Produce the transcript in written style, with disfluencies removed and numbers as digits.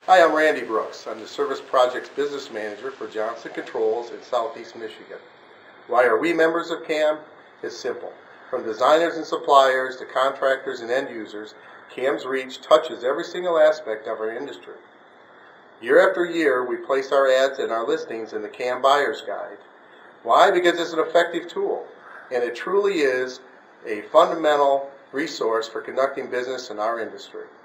Hi, I'm Randy Brookes. I'm the Service Projects Business Manager for Johnson Controls in Southeast Michigan. Why are we members of CAM? It's simple. From designers and suppliers to contractors and end users, CAM's reach touches every single aspect of our industry. Year after year, we place our ads and our listings in the CAM Buyer's Guide. Why? Because it's an effective tool, and it truly is a fundamental resource for conducting business in our industry.